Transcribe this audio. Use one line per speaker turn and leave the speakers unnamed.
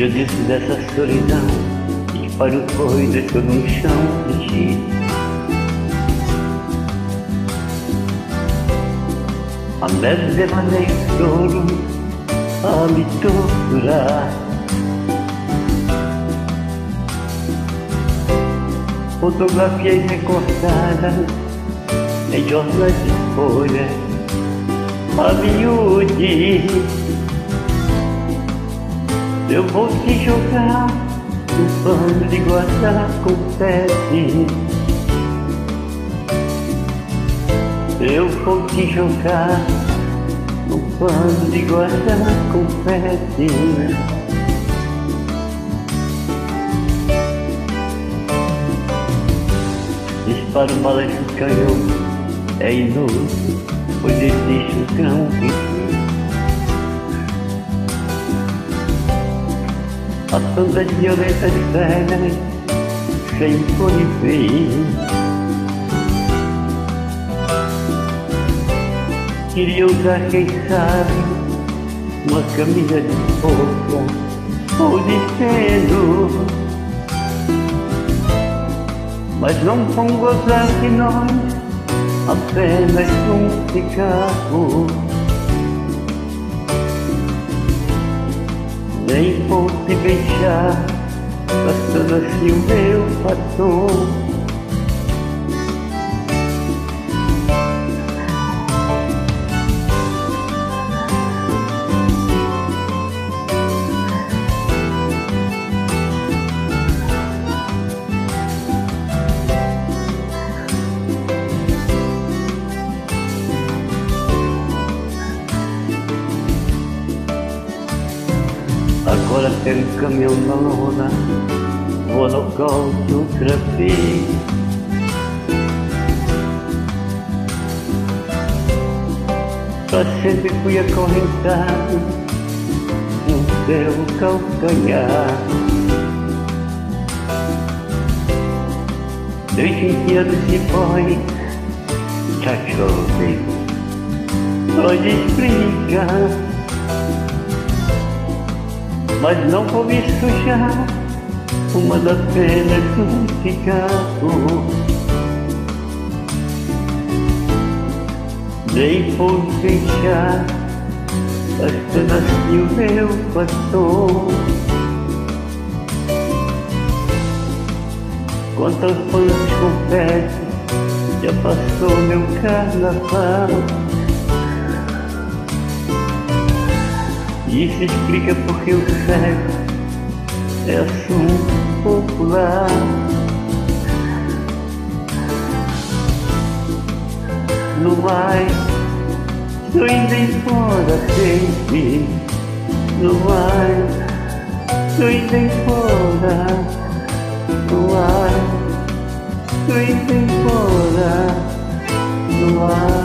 Eu desço dessa solidão e espalho coisas todo no chão de ti. A meus devaneios todos a me torturar. Fotografias recortadas em jornais de folha a miúde. Eu vou te jogar no pano de guardar confete. Eu vou te jogar no pano de guardar confete. Disparo balas de canhão, é inútil, pois existe um cão em ti. Há tantas violetas velhas, sem fim. Queria usar, quem sabe, uma camisa de força ou de seno, mas não vão gozar de nós apenas um cigarro. Nem vou te beijar, bastando assim o meu batom. Agora quero um caminhão na lona, vou no nocaute outra vez. Pra sempre fui acorrentado no seu calcanhar. Desde que anos de boy, já chove, pode explicar. Mas não vou me sujar, fumando apenas um cigarro. Nem vou deixar, bastando assim o meu batom. Quantas bandas de confete, já passou meu carnaval. Isso explica porque o sexo é assunto popular. No mais, estou indo embora sempre. No mais, estou indo embora. No mais, estou indo embora. No mais.